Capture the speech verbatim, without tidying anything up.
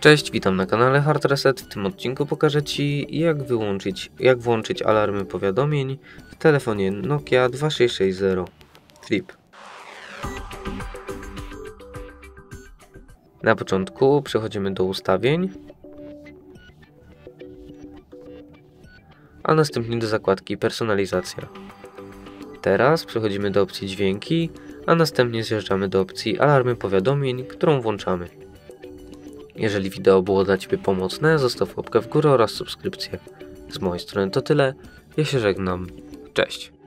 Cześć, witam na kanale Hard Reset. W tym odcinku pokażę Ci jak wyłączyć, jak włączyć alarmy powiadomień w telefonie Nokia dwa sześć sześć zero Flip. Na początku przechodzimy do ustawień, a następnie do zakładki personalizacja. Teraz przechodzimy do opcji dźwięki, a następnie zjeżdżamy do opcji alarmy powiadomień, którą włączamy. Jeżeli wideo było dla Ciebie pomocne, zostaw łapkę w górę oraz subskrypcję. Z mojej strony to tyle, ja się żegnam, cześć.